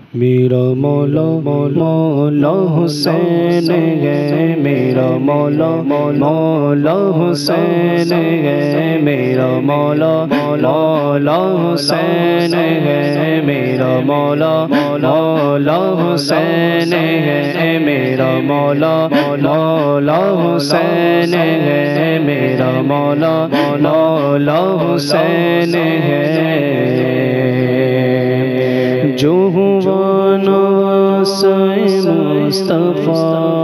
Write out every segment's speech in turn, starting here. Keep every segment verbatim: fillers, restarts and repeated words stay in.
میرا مولا مولا حسین ہے، میرا مولا مولا حسین ہے، میرا مولا مولا حسین ہے، میرا مولا مولا حسین ہے، میرا مولا مولا حسین ہے، میرا مولا مولا حسین ہے۔ جو ہوا نواسہ مصطفیٰ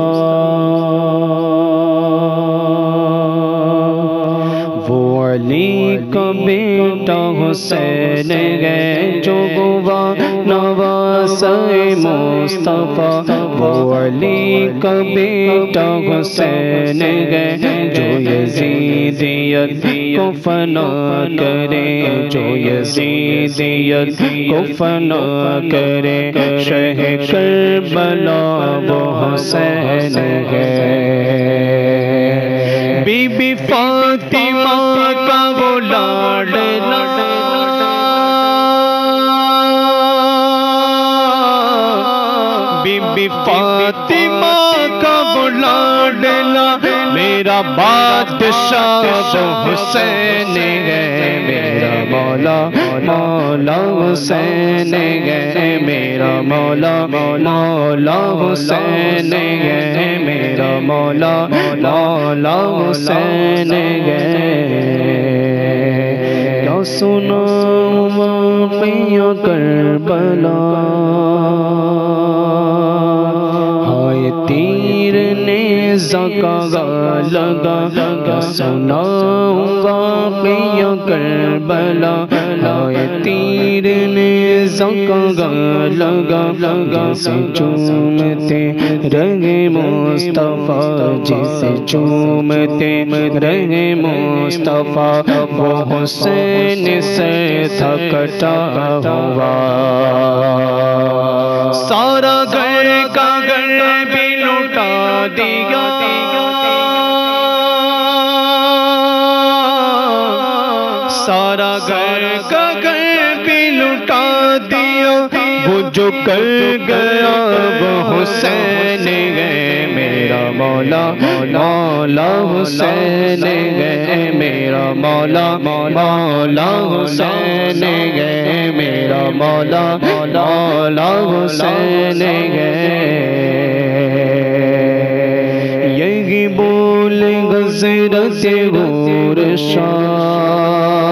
وہ علی کا بیٹا حسین ہے، جو ہوا نواسہ مصطفیٰ وہ علی کا بیٹا حسین ہے، جو یزیدیت کو فنا کرے، جو یزیدیت کو فنا کرے، شہ کربلا وہ حسین ہے۔ بی بی فاطمہ کا وہ لاڈلا، بی بی فاطمہ کا وہ لاڈلا، میرا بادشاہ وہ حسین ہے، میرا مولا مولا حسین ہے، میرا مولا مولا حسین ہے، میرا مولا مولا حسین ہے۔ کیا سناؤں واقعہ کربلا، ہائے تیر نیزہ کا لگا، کیا سناؤں واقعہ کربلا، ہائے تیر نیزہ کا لگا، جسے چومتے رہے مصطفیٰ، جسے چومتے رہے مصطفیٰ، وہ حسین سے تھا کٹا ہوا، سارا گھر کا گھر بھی لوٹا دیا، سارا گھر کا گھر بھی لوٹا دیا، وہ جو کر گیا وہ حسین ہے، میرا مولا مولا حسین ہے، میرا مولا مولا حسین ہے، میرا مولا مولا حسین ہے۔ یہی بولے حضرت غور شاہ،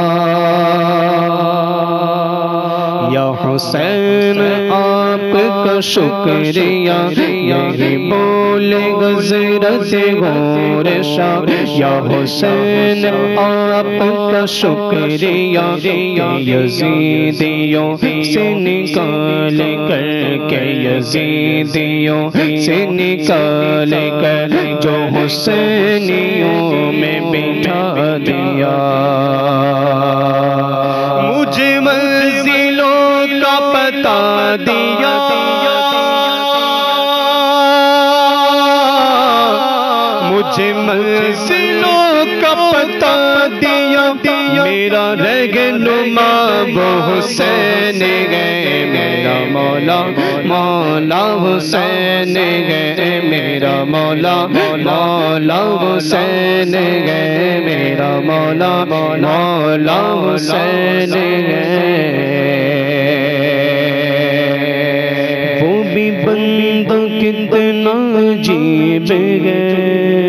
یا حسین آپ کا شکریہ، یہی بولے حضرت غور شاہ، یا حسین آپ کا شکریہ، یزیدیوں سے نکال کر کے، یزیدیوں سے نکال کر جو حسینیوں میں بٹھا دیا، مجھے منزلوں کا پتہ دیا، مجھے منزلوں کا پتہ دیا، میرا رہنما وہ حسین ہے، میرا مولا مولا حسین ہے، میرا مولا مولا حسین ہے، میرا مولا مولا حسین ہے۔ وہ بھی بندہ کتنا عجیب ہے،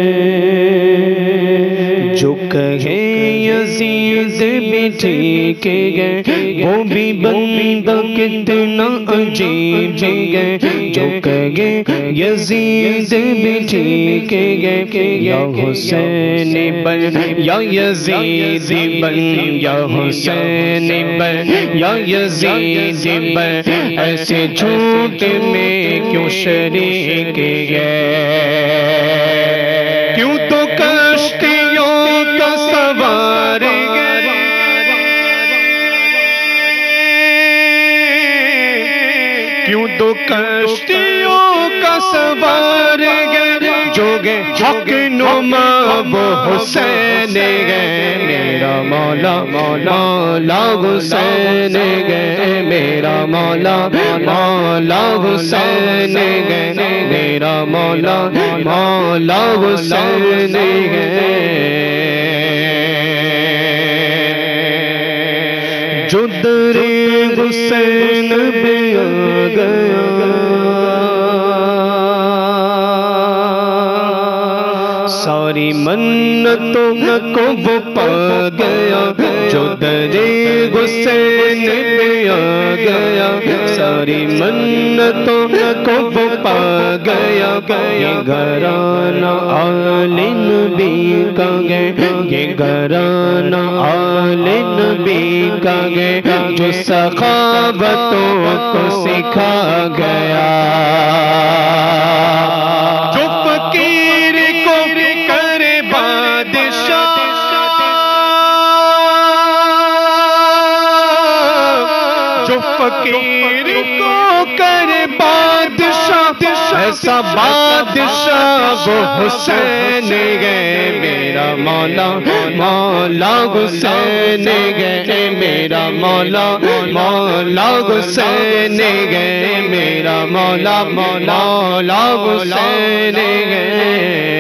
جو کہے یزید بھی ٹھیک ہے، وہ بھی بندہ کتنا عجیب ہے، جو کہے یزید بھی ٹھیک ہے، یا حسین بن یا یزید بن، یا حسین بن یا یزید بن، ایسے جھوٹ میں کیوں شریک ہے، کیوں تو کشتیوں کا سوار ہے، کیوں تو کشتیوں کا سوار ہے، جو گے حق نما وہ حسین گئے میرا مولا مولا حسین گئے میرا مولا مولا حسین گئے میرا مولا مولا حسین گئے جو در حسین پہ آ گیا ساری منتوں کو وہ پا گیا جو در حسین پہ آ گیا ساری منتوں کو وہ پا گیا یہ گھرانہ آل نبی کا گئے یہ گھرانہ آل نبی کا گئے جو سخاوتوں کو سکھا گیا جو فقیر کو کرے بادشاہ جو فقیر کو کرے بادشاہ ایسا بادشاہ وہ حسین گئے میرا مولا مولا حسین گئے میرا مولا مولا حسین گئے میرا مولا مولا حسین گئے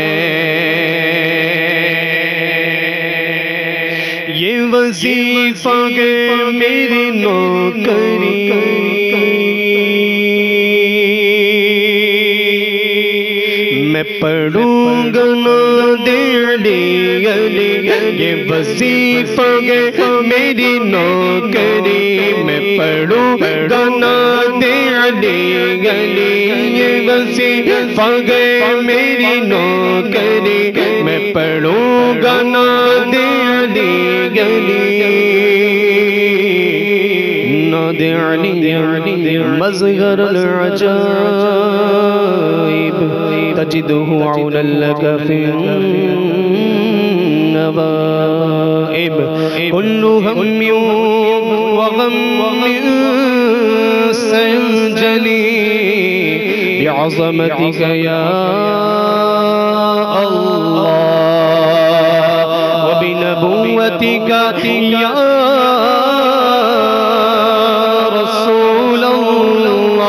یہ وظیفہ گئے میری نوکری میں پڑھوں گا ناد علی علی یہ وظیفہ گئے میری نوکری میں پڑھوں گا ناد علی علی یہ وظیفہ گئے میری نوکری میں پڑھوں گا ناد علی علی ناد علی مظہر العجائب تجدہ عونا لک فی النوائب کل ہم وغم سینجلی بعظمتک یا اللہ وبنبوتک یا رسول اللہ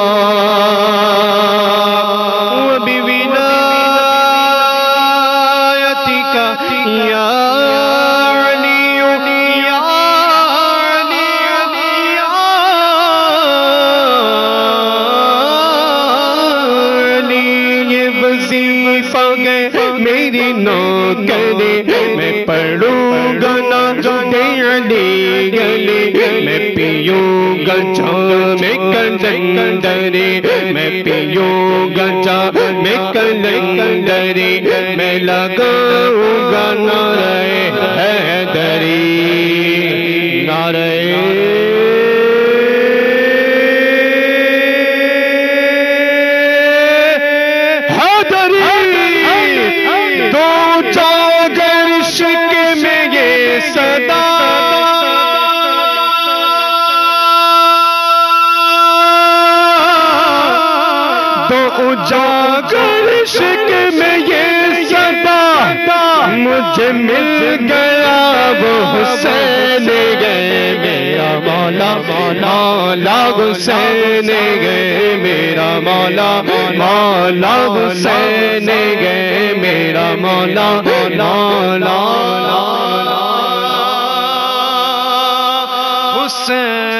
میری نوکری میں پڑھوں گا ناد علی علی میں پیوں گا جام کلندری میں پیوں گا جام کلندری میں لگاؤں گا نعرہ حیدری نعرہ اجاگر عشق میں یہ صدا مجھے مل گیا وہ حسین گئے میرا مولا مولا حسین گئے میرا مولا مولا حسین گئے میرا مولا مولا حسین